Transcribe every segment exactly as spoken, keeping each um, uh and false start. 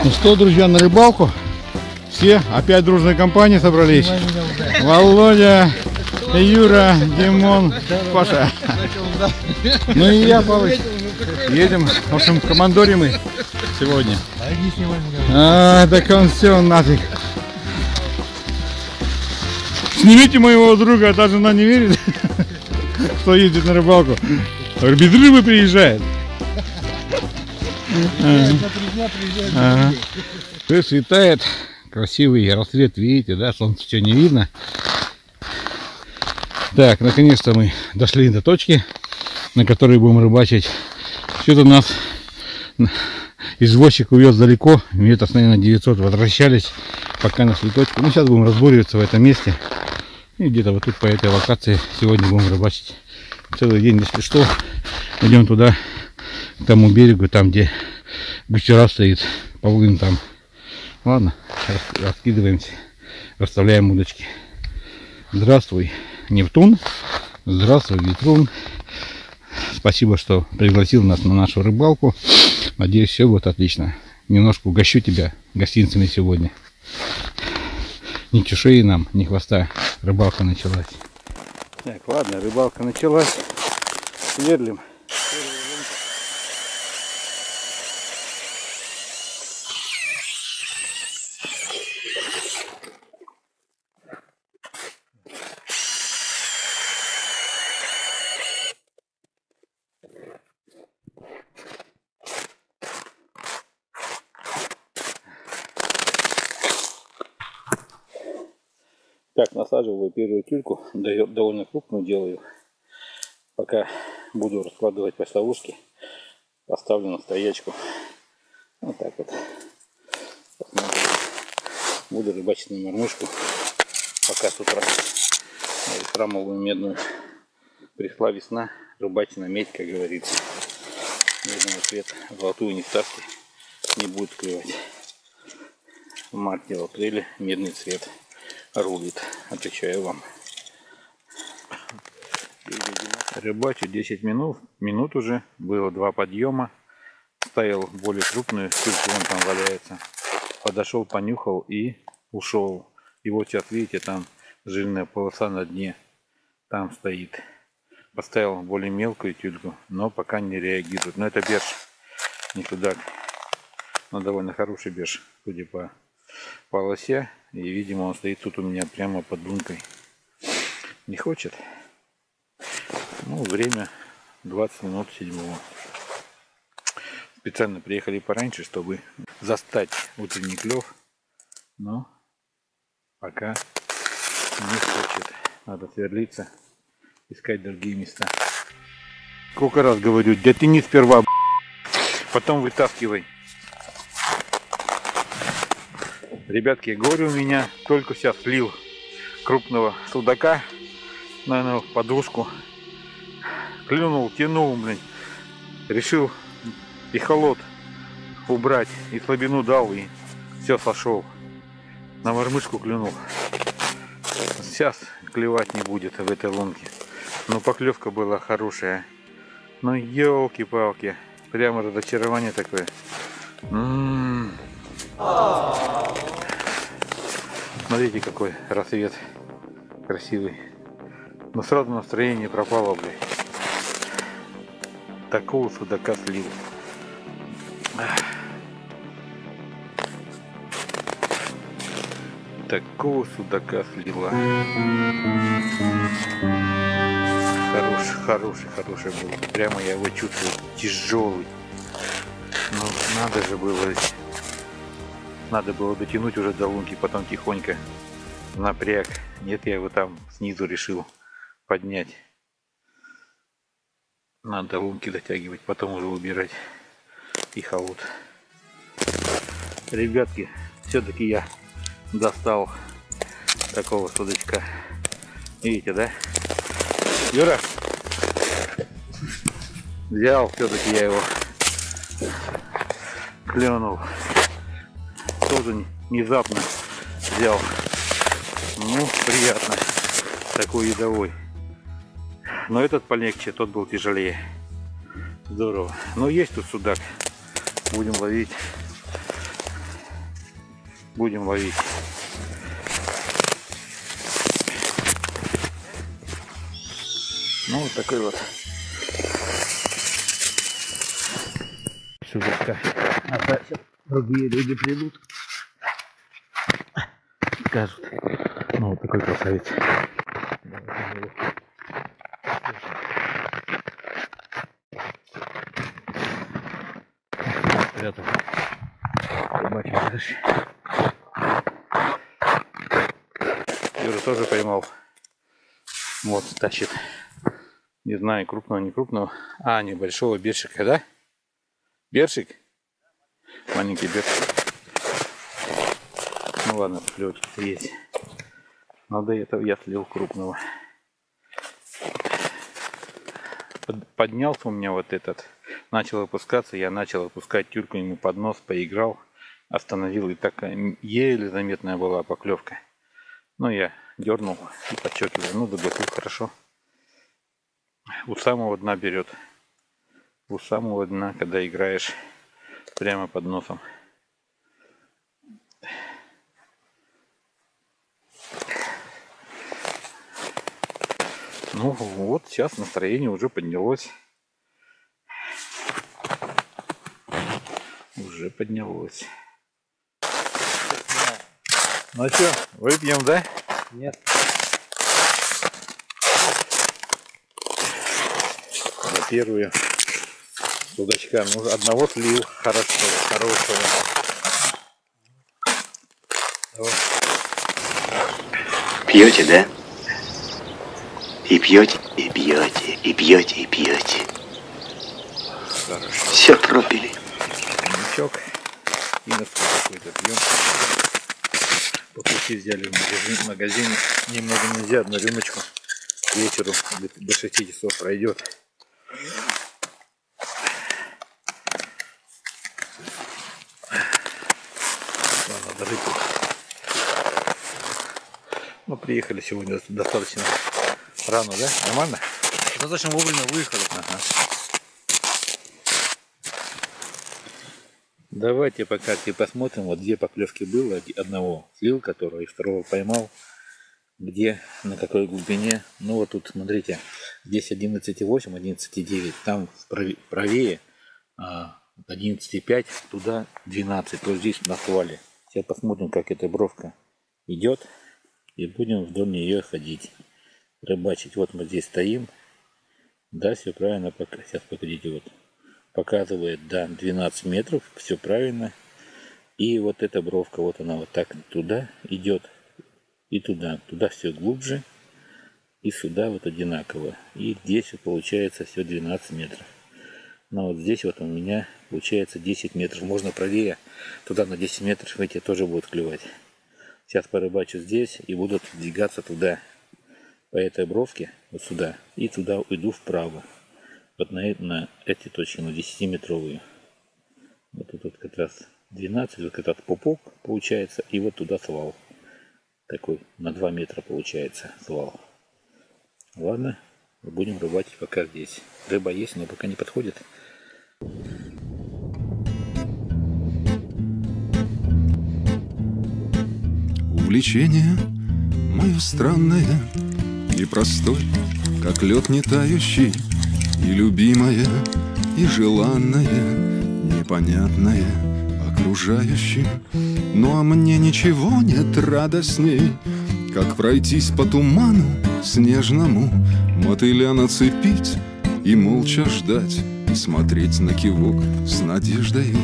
Ну что, друзья, на рыбалку. Все опять дружной компанией собрались. Володя, Юра, Димон, Паша. Ну и я, Павлович. Едем, в общем, в командоре мы сегодня. А, так он все нафиг. Снимите моего друга, а та жена не верит, что ездит на рыбалку. Без рыбы приезжает. Ага. Все светает, красивый рассвет, видите, да, солнце все не видно. Так, наконец-то мы дошли до точки, на которой будем рыбачить. Что-то нас извозчик увез далеко, метров, наверное, девятьсот, возвращались, пока нашли точку. Ну, сейчас будем разбуриваться в этом месте. И где-то вот тут по этой локации сегодня будем рыбачить целый день. Если что, идем туда, к тому берегу, там где гусера стоит, полын там. Ладно, раскидываемся, расставляем удочки. Здравствуй, Нептун. Здравствуй, Ветрун. Спасибо, что пригласил нас на нашу рыбалку. Надеюсь, все будет отлично. Немножко угощу тебя гостинцами сегодня. Ни чешуи нам, ни хвоста. Рыбалка началась. Так, ладно, рыбалка началась. Сверлим. Так, насаживаю первую тюльку, довольно крупную делаю. Пока буду раскладывать поставушки, поставлю на стоячку. Вот так вот. Посмотрим. Буду рыбачить на мормышку. Пока с утра. Храмовую медную. Пришла весна, рыбачить на медь, как говорится. Медного цвета, золотую не ставьте, не будет клевать. В марте, в апреле медный цвет рулит, отвечаю вам. Рыбачу десять минут, минут уже, было два подъема. Ставил более крупную, тюльку вон там валяется. Подошел, понюхал и ушел. И вот сейчас видите, там жирная полоса на дне, там стоит. Поставил более мелкую тюльку, но пока не реагирует. Но это берж, не судак. Но довольно хороший берж, судя по полосе. И видимо он стоит тут у меня прямо под лункой. Не хочет. Ну, время двадцать минут седьмого. Специально приехали пораньше, чтобы застать утренний клев. Но пока не хочет. Надо сверлиться, искать другие места. Сколько раз говорю, да ты не сперва, потом вытаскивай. Ребятки, горе у меня, только сейчас слил крупного судака, наверное, в подушку. Клюнул, тянул, блин. Решил эхолот убрать, и слабину дал, и все, сошел. На мормышку клюнул. Сейчас клевать не будет в этой лунке. Но поклевка была хорошая. Ну, елки-палки. Прямо разочарование такое. М-м-м. Смотрите, какой рассвет красивый. Но сразу настроение пропало, блядь. Такого судака слил. Такого судака слила. Хороший, хороший, хороший был. Прямо я его чувствую тяжелый. Ну, надо же было... Надо было дотянуть уже до лунки, потом тихонько напряг. Нет, я его там снизу решил поднять. Надо до лунки дотягивать, потом уже убирать эхолот. Ребятки, все-таки я достал такого судачка. Видите, да? Юра, взял, все-таки я его клюнул. Тоже внезапно взял. Ну, приятно. Такой едовой. Но этот полегче, тот был тяжелее. Здорово. Но есть тут судак. Будем ловить. будем ловить. Ну вот такой вот судочка. А то другие люди придут, скажут. Ну вот такой красавец. Рядом рыбачим дальше. Юра тоже поймал. Вот тащит. Не знаю, крупного, не крупного. А, небольшого бершика, да? Бершик? Маленький бершик. Ну ладно, клёвочка есть. Но до этого я слил крупного. Поднялся у меня вот этот. Начал опускаться, я начал опускать тюльку ему под нос, поиграл, остановил, и так еле заметная была поклевка. Ну я дернул и подчеркиваю, ну доготу хорошо. У самого дна берет. У самого дна, когда играешь прямо под носом. Ну вот сейчас настроение уже поднялось. Уже поднялось. Ну что, выпьем, да? Нет. За первую судачка. Ну, одного слил. Хорошо, хорошего. Давай. Пьете, да? И пьете, и пьете, и пьете, и пьете. Хорошо. Все пропили. Коньячок. И на какой-то пьем. По пути взяли в магазин. В магазине немного нельзя, одну рюмочку. К вечеру до шести часов пройдет. Ладно, дожить. Ну, приехали сегодня достаточно рано, да? Нормально? Достаточно вовремя выехали. Ага. Давайте пока и посмотрим, вот где поклевки было. Одного слил, которого, и второго поймал. Где, на какой глубине. Ну вот тут, смотрите, здесь одиннадцать и восемь, одиннадцать и девять. Там правее одиннадцать и пять, туда двенадцать. Вот здесь на стволе. Сейчас посмотрим, как эта бровка идет. И будем вдоль нее ходить. Рыбачить. Вот мы здесь стоим. Да, все правильно. Сейчас погодите, вот. Показывает, да, двенадцать метров, все правильно. И вот эта бровка, вот она вот так туда идет и туда. Туда все глубже и сюда вот одинаково. И здесь вот получается все двенадцать метров. Но вот здесь вот у меня получается десять метров. Можно правее, туда на десять метров эти тоже будут клевать. Сейчас порыбачу здесь и будут двигаться туда, по этой бровке, вот сюда. И туда уйду вправо. Вот на, на эти точки, на десятиметровые. Вот тут вот как раз двенадцать, вот как раз пупок получается, и вот туда свал. Такой на два метра получается свал. Ладно, будем рыбачить пока здесь. Рыба есть, но пока не подходит. Увлечение мое странное и простое, как лед не тающий. И любимая, и желанная, непонятная окружающим. Ну а мне ничего нет радостней, как пройтись по туману снежному, мотыля нацепить и молча ждать, и смотреть на кивок с надеждою.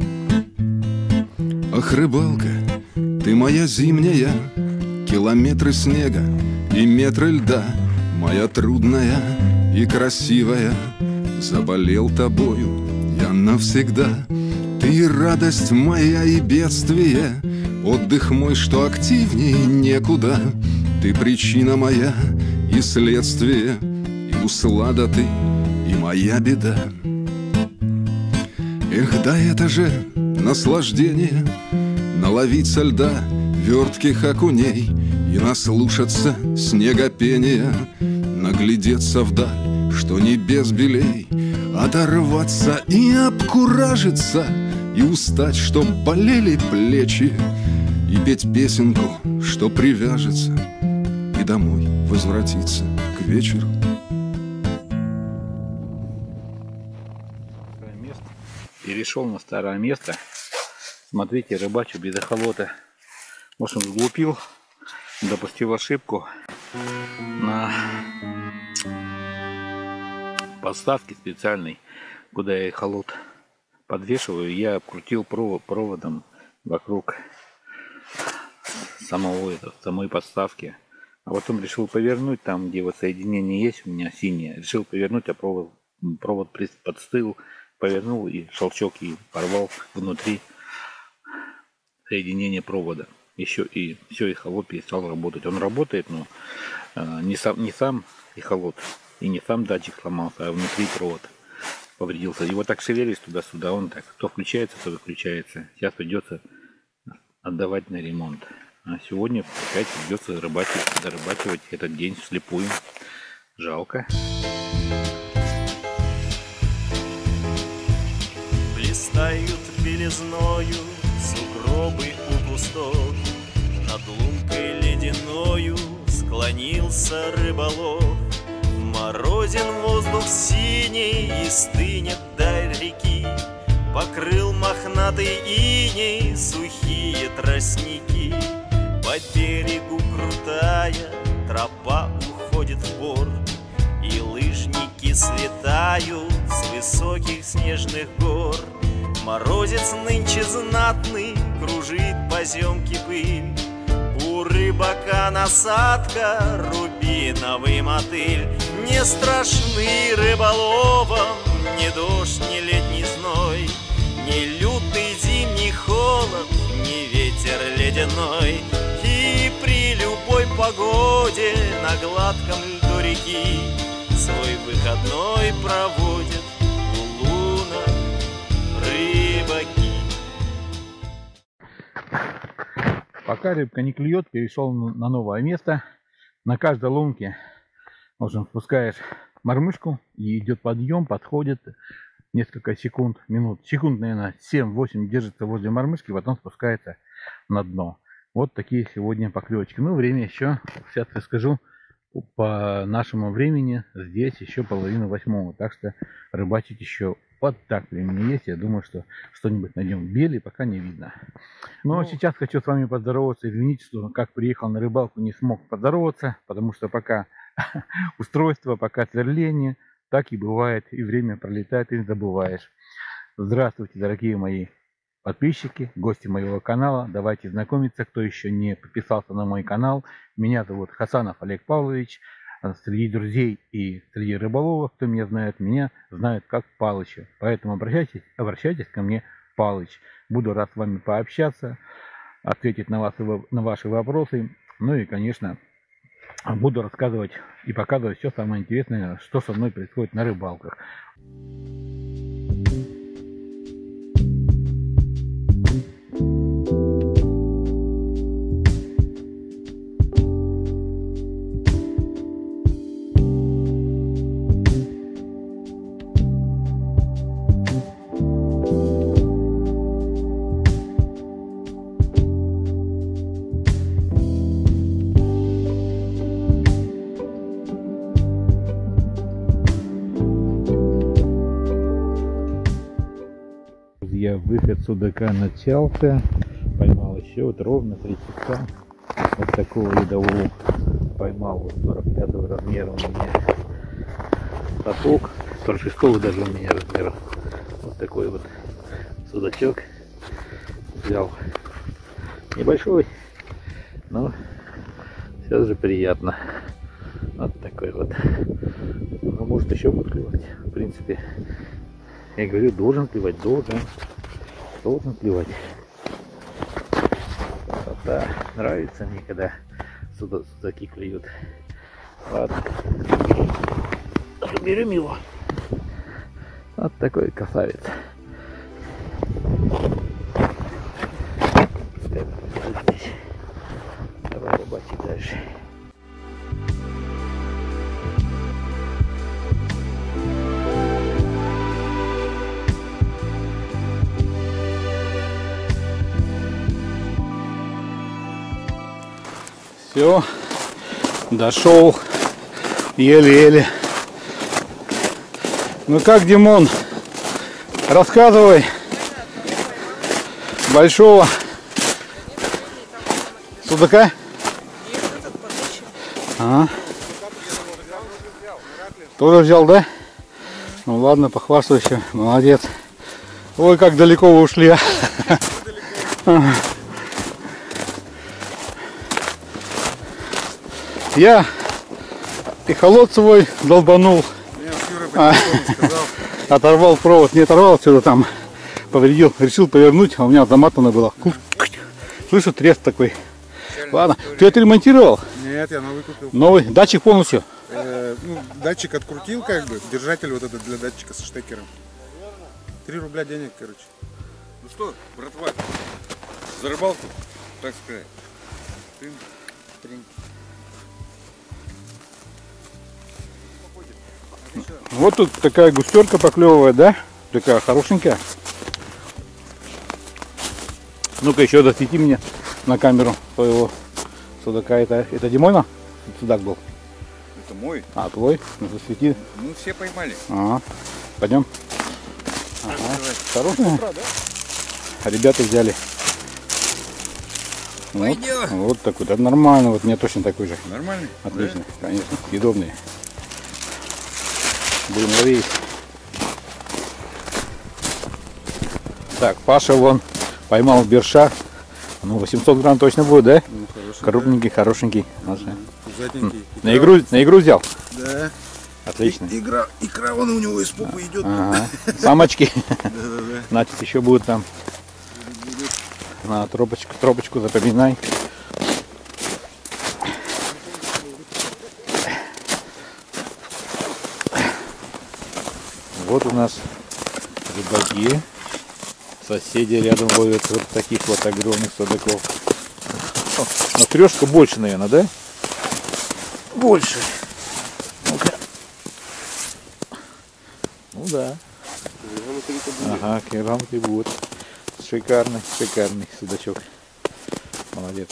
Ах, рыбалка, ты моя зимняя, километры снега и метры льда, моя трудная и красивая, заболел тобою я навсегда. Ты радость моя и бедствие, отдых мой, что активней некуда. Ты причина моя и следствие, и услада ты, и моя беда. Эх, да это же наслаждение, наловить со льда вертких окуней и наслушаться снегопения, наглядеться вдаль, что небес белей, оторваться и обкуражиться, и устать, чтоб болели плечи, и петь песенку, что привяжется, и домой возвратиться к вечеру. Перешел на старое место. Смотрите, рыбачу без эхолота. Может, он сглупил, допустил ошибку. На подставке специальной, куда я эхолот подвешиваю, я обкрутил проводом вокруг самого этого, самой подставки. А потом решил повернуть там, где вот соединение есть у меня синее. Решил повернуть, а провод, провод подстыл. Повернул и щелчок и порвал внутри соединение провода. Еще и все, эхолот перестал работать. Он работает, но э, не сам не сам эхолот и не сам датчик сломался, а внутри провод повредился. Его так шевелись туда-сюда, он так то включается, то выключается. Сейчас придется отдавать на ремонт. А сегодня опять придется рыбачить, дорыбачивать этот день вслепую. Жалко. Блистают белизною сугробы у кустов, над лункой ледяною склонился рыболов. Морозен воздух синий и стынет даль реки, покрыл мохнатый иней сухие тростники. По берегу крутая тропа уходит в бор, и лыжники слетают с высоких снежных гор. Морозец нынче знатный, кружит поземки пыль. У рыбака насадка, рубиновый мотыль. Не страшны рыболовам ни дождь, ни летний зной, ни лютый зимний холод, ни ветер ледяной. И при любой погоде на гладком льду реки свой выходной проводят у лунок рыбаки. Пока рыбка не клюет, перешел на новое место. На каждой лунке, в общем, спускаешь мормышку, и идет подъем, подходит несколько секунд, минут, секунд, наверное, семь-восемь держится возле мормышки, потом спускается на дно. Вот такие сегодня поклевочки. Ну, время еще, сейчас я скажу, по нашему времени здесь еще половина восьмого, так что рыбачить еще вот так времени есть. Я думаю, что что-нибудь найдем. Белый пока не видно. Но ну, сейчас хочу с вами поздороваться. Извините, что как приехал на рыбалку, не смог поздороваться, потому что пока устройство, пока сверление, так и бывает, и время пролетает, и забываешь. Здравствуйте, дорогие мои подписчики, гости моего канала. Давайте знакомиться, кто еще не подписался на мой канал. Меня зовут Хасанов Олег Павлович. Среди друзей и среди рыболовов, кто меня знает, меня знают как Палыча. Поэтому обращайтесь, обращайтесь ко мне, Палыч. Буду рад с вами пообщаться, ответить на, вас, на ваши вопросы. Ну и, конечно, буду рассказывать и показывать все самое интересное, что со мной происходит на рыбалках. Выход судака начался. Поймал еще вот ровно три часа. Вот такого ледового поймал. Вот сорок пятого размера у меня сапог. сорок шестого даже у меня размера. Вот такой вот судачок. Взял небольшой, но сейчас же приятно. Вот такой вот. Ну, может еще будет клевать. В принципе, я говорю, должен клевать, должен. Должен клевать. Красота. Нравится мне, когда суда, судаки клюют. Ладно. Берем его. Вот такой красавец. Пускай здесь. Давай рыбачить дальше. Все, дошел, еле-еле. Ну как, Димон, рассказывай. Большого судака? А? Тоже взял, да? Ну ладно, похвастайся, молодец. Ой, как далеко вы ушли, а? Я эхолот свой долбанул. А, оторвал провод, не оторвал, что-то там повредил. Решил повернуть, а у меня заматано было. Слышу, треск такой. Ладно, ты это ремонтировал? Нет, я новый купил. Новый? Датчик полностью? Э, ну, датчик открутил, как бы, держатель вот этот для датчика со штекером. Три рубля денег, короче. Ну что, братва, за рыбалку, так сказать. Трин, трин. Вот тут такая густерка поклевывает, да? Такая хорошенькая. Ну-ка еще засвети мне на камеру своего судака. Это, это Димона? Судак был. Это мой. А, твой? Ну, засвети. Ну, все поймали. Ага. Пойдем. Ага. Хорошая. Ребята взяли. Вот, вот такой. Да нормально. Вот мне точно такой же. Нормальный? Отлично, да? Конечно. Съедобные. Будем ловить. Так, Паша вон поймал берша. Ну, восемьсот грамм точно будет, да? Ну, хороший, крупненький, да. Хорошенький. Пузатенький. На игру, на игру взял? Да. Отлично. И, игра, икра вон у него из попы идет. Ага. Самочки. Да-да-да. Значит, еще будут там. На тропочку, тропочку запоминай. Вот у нас рыбаки. Соседи рядом ловят вот таких вот огромных судаков. Но трешка больше, наверное, да? Больше. Ну-ка. Ну да. Ага, килограмм три будет. Шикарный, шикарный судачок. Молодец.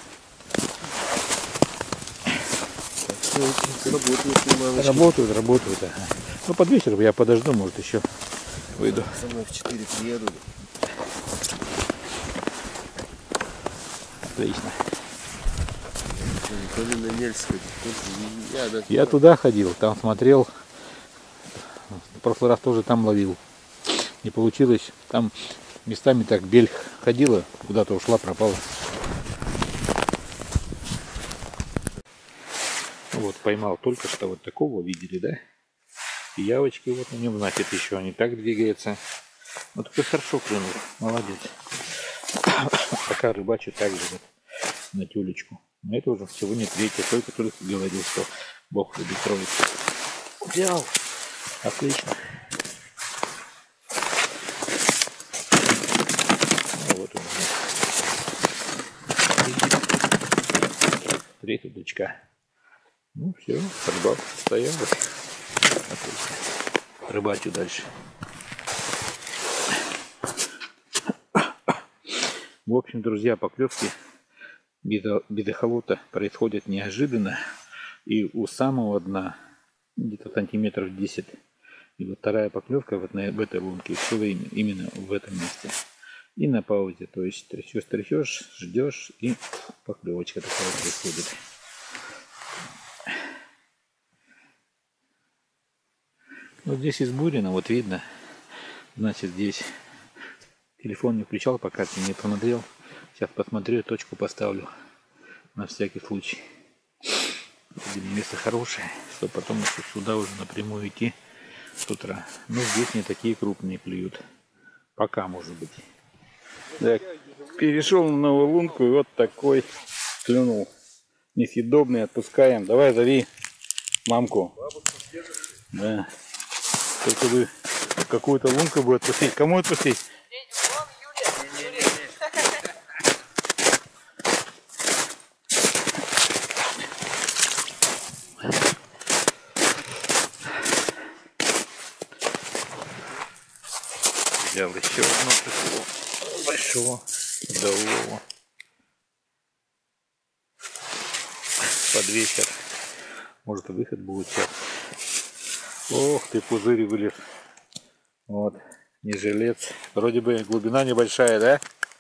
Работают, работают, работают. Ага. Ну под вечер я подожду, может еще выйду. Со мной в четыре приеду. Отлично. На мель сходить. Я, да, Я туда ходил, там смотрел. В прошлый раз тоже там ловил. Не получилось. Там местами так бель ходила, куда-то ушла, пропала. Вот поймал только что вот такого, видели, да? Пиявочки вот на нем, значит, еще они так двигаются. Вот такой хорошо клюнул, молодец. Пока рыбачу так же вот на тюлечку. Но это уже сегодня третья, только-только говорил, что Бог любит троицу. Взял. Отлично. Вот у меня. Три судачка. Ну все, рыбалка состоялась. Отлично. Рыбачу дальше. В общем, друзья, поклевки без эхолота происходят неожиданно. И у самого дна где-то сантиметров десять. И вот вторая поклевка вот на, в этой лунке была именно в этом месте. И на паузе. То есть трясешь, трясешь, ждешь, и поклевочка такая происходит. Вот здесь избурено, вот видно. Значит, здесь телефон не включал, пока ты не посмотрел. Сейчас посмотрю, точку поставлю на всякий случай. Место хорошее, чтобы потом сюда уже напрямую идти с утра. Но здесь не такие крупные клюют. Пока, может быть. Так, перешел на новую лунку, и вот такой клюнул. Несъедобный, отпускаем. Давай зови мамку. Да. Только бы какую-то лунку будет отпустить. Кому отпустить? Взял еще одно такого большого, здорового. под вечер. Может, и выход будет сейчас. Ох ты, пузырь вылез. Вот, не жилец. Вроде бы глубина небольшая, да?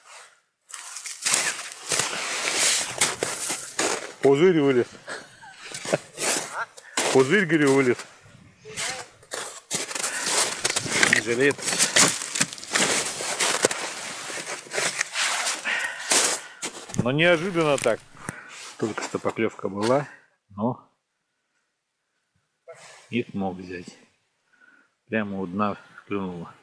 Пузырь вылез. Пузырь, говорю, вылез. Не жилец. Но неожиданно так. Только что поклевка была, но не смог взять. Прямо у дна клюнуло.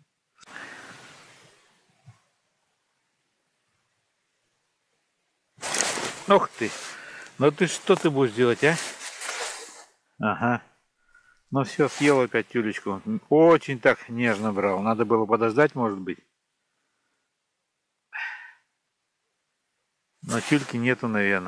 Ох ты! Ну ты что ты будешь делать, а? Ага. Ну все, съел опять тюлечку. Очень так нежно брал. Надо было подождать, может быть. Но тюльки нету, наверное.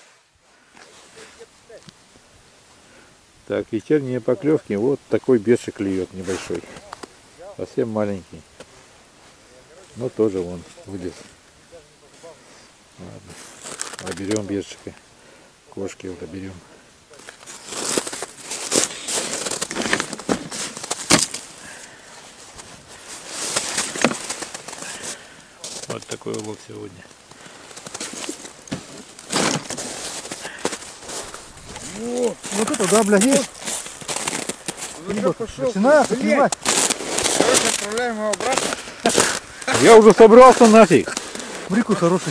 Так, вечерние поклевки. Вот такой бешик клюет небольшой. Совсем маленький. Но тоже вон вылез. Ладно. Наберем бешика. Кошки вот оберем. Вот такой улов сегодня. О, вот это, да, бля, есть. Начинаем снимать. Короче, отправляем его обратно. Я уже собрался нафиг. Смотри, какой хороший.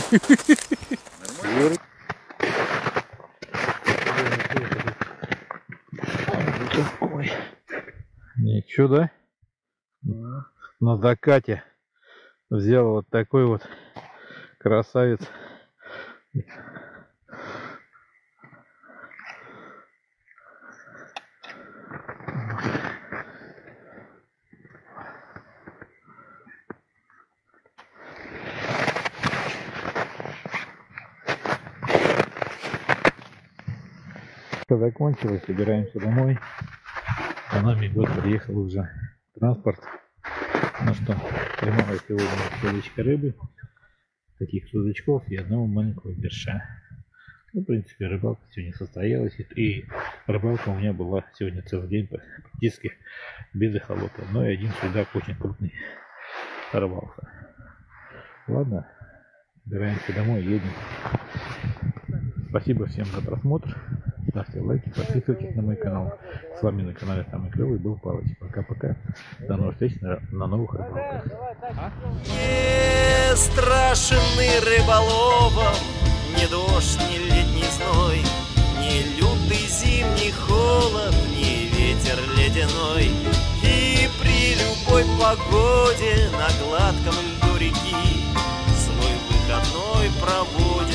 Ой. Ничего, да? На закате взял вот такой вот красавец. Закончилось, собираемся домой. За нами год приехал уже транспорт. Ну что, поймала сегодня удочка рыбы, таких судачков и одного маленького берша. Ну, в принципе, рыбалка сегодня состоялась, и рыбалка у меня была сегодня целый день практически без эхолота. Но и один судак очень крупный рвался. Ладно, собираемся домой, едем. Спасибо всем за просмотр. Ставьте лайки, подписывайтесь на мой канал. С вами на канале Самый Клевый был Палыч. Пока-пока. До новых встреч на, на новых рыбалках. Не страшный рыболовом ни дождь, ни летний зной, ни лютый зимний холод, ни ветер ледяной. И при любой погоде на гладком льду реки свой выходной проводит